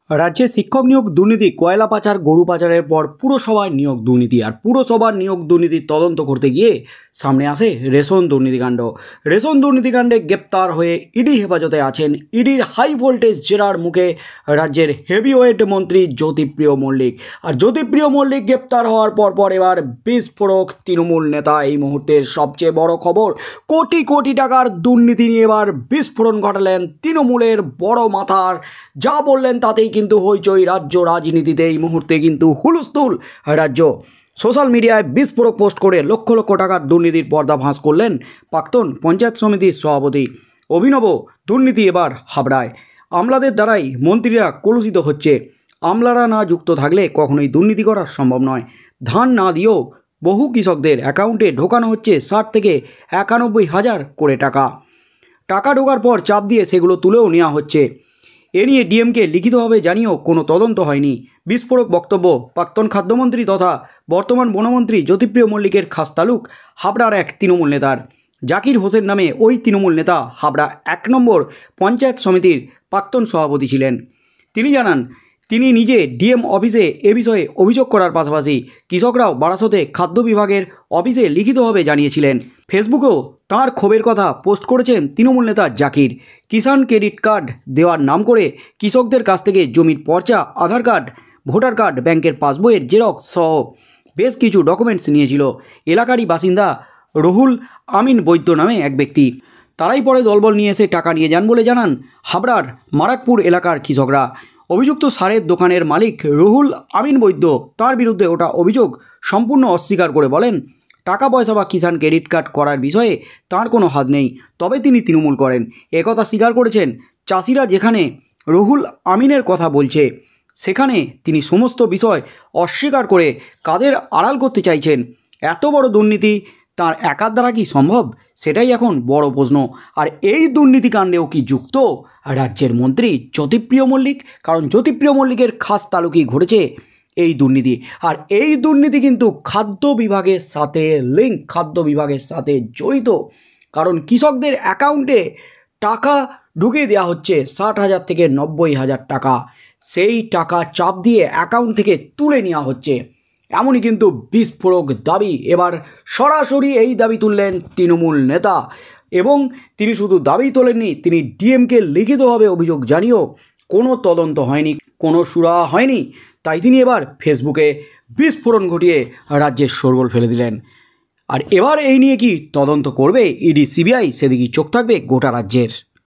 রাজ্যে শিক্ষক নিয়োগ দুর্নীতি, কয়লা পাচার, গরু পাচারের পর পুরসভায় নিয়োগ দুর্নীতি। আর পুরসভার নিয়োগ দুর্নীতির তদন্ত করতে গিয়ে সামনে আসে রেশন দুর্নীতিকাণ্ড। রেশন দুর্নীতিকাণ্ডে গ্রেপ্তার হয়ে ইডি হেফাজতে আছেন ইডির হাই ভোল্টেজ জেরার মুখে রাজ্যের হেভিওয়েট মন্ত্রী জ্যোতিপ্রিয় মল্লিক। আর জ্যোতিপ্রিয় মল্লিক গ্রেপ্তার হওয়ার পর এবার বিস্ফোরক তৃণমূল নেতা। এই মুহূর্তের সবচেয়ে বড় খবর, কোটি কোটি টাকার দুর্নীতি নিয়ে এবার বিস্ফোরণ ঘটালেন তৃণমূলের বড় মাথার। যা বললেন তাতেই কিন্তু হইচই রাজ্য রাজনীতিতে। এই মুহূর্তে কিন্তু হুলস্থুল রাজ্য। সোশ্যাল মিডিয়ায় বিস্ফোরক পোস্ট করে লক্ষ লক্ষ টাকার দুর্নীতির পর্দা ফাঁস করলেন প্রাক্তন পঞ্চায়েত সমিতির সভাপতি। অভিনব দুর্নীতি এবার হাবড়ায়। আমলাদের দ্বারাই মন্ত্রীরা কলুষিত হচ্ছে। আমলারা না যুক্ত থাকলে কখনোই দুর্নীতি করা সম্ভব নয়। ধান না দিয়েও বহু কৃষকদের অ্যাকাউন্টে ঢোকানো হচ্ছে 60 থেকে 91,000 করে টাকা ঢোকার পর চাপ দিয়ে সেগুলো তুলেও নেওয়া হচ্ছে। এ নিয়ে ডিএমকে লিখিতভাবে জানিয়েও কোনো তদন্ত হয়নি। বিস্ফোরক বক্তব্য প্রাক্তন খাদ্যমন্ত্রী তথা বর্তমান বনমন্ত্রী জ্যোতিপ্রিয় মল্লিকের খাস তালুক হাবড়ার এক তৃণমূল নেতার। জাকির হোসেন নামে ওই তৃণমূল নেতা হাবড়া 1 নম্বর পঞ্চায়েত সমিতির প্রাক্তন সভাপতি ছিলেন। তিনি জানান, তিনি নিজে ডিএম অফিসে এ বিষয়ে অভিযোগ করার পাশাপাশি কৃষকরাও বারাসতে খাদ্য বিভাগের অফিসে লিখিতভাবে জানিয়েছিলেন। ফেসবুকেও তাঁর ক্ষোভের কথা পোস্ট করেছেন তৃণমূল নেতা জাকির। কিষাণ ক্রেডিট কার্ড দেওয়ার নাম করে কৃষকদের কাছ থেকে জমির পর্চা, আধার কার্ড, ভোটার কার্ড, ব্যাংকের পাসবইয়ের জেরক্স সহ বেশ কিছু ডকুমেন্টস নিয়েছিল এলাকারই বাসিন্দা রুহুল আমিন বৈদ্য নামে এক ব্যক্তি। তারাই পরে দলবল নিয়ে এসে টাকা নিয়ে যান বলে জানান হাবড়ার মারাকপুর এলাকার কৃষকরা। অভিযুক্ত সারের দোকানের মালিক রুহুল আমিন বৈদ্য তার বিরুদ্ধে ওটা অভিযোগ সম্পূর্ণ অস্বীকার করে বলেন, টাকা পয়সা বা কিষাণ ক্রেডিট কার্ড করার বিষয়ে তার কোনো হাত নেই, তবে তিনি তৃণমূল করেন একথা স্বীকার করেছেন। চাষিরা যেখানে রুহুল আমিনের কথা বলছে সেখানে তিনি সমস্ত বিষয় অস্বীকার করে কাদের আড়াল করতে চাইছেন। এত বড় দুর্নীতি তার একার দ্বারা কি সম্ভব, সেটাই এখন বড় প্রশ্ন। আর এই দুর্নীতিকাণ্ডেও কি যুক্ত রাজ্যের মন্ত্রী জ্যোতিপ্রিয় মল্লিক? কারণ জ্যোতিপ্রিয় মল্লিকের খাস তালুকেই ঘটেছে এই দুর্নীতি। আর এই দুর্নীতি কিন্তু খাদ্য বিভাগের সাথে লিঙ্ক, খাদ্য বিভাগের সাথে জড়িত। কারণ কৃষকদের অ্যাকাউন্টে টাকা ঢুকিয়ে দেওয়া হচ্ছে 60,000 থেকে 90,000 টাকা। সেই টাকা চাপ দিয়ে অ্যাকাউন্ট থেকে তুলে নেওয়া হচ্ছে। এমনই কিন্তু বিস্ফোরক দাবি। এবার সরাসরি এই দাবি তুললেন তৃণমূল নেতা। এবং তিনি শুধু দাবি তোলেননি, তিনি ডিএমকে লিখিতভাবে অভিযোগ জানিয়েও কোনো তদন্ত হয়নি, কোনো সুরাহা হয়নি। তাই তিনি এবার ফেসবুকে বিস্ফোরণ ঘটিয়ে রাজ্যের শোরগোল ফেলে দিলেন। আর এবার এই নিয়ে কি তদন্ত করবে ইডি, সিবিআই, সেদিকেই চোখ থাকবে গোটা রাজ্যের।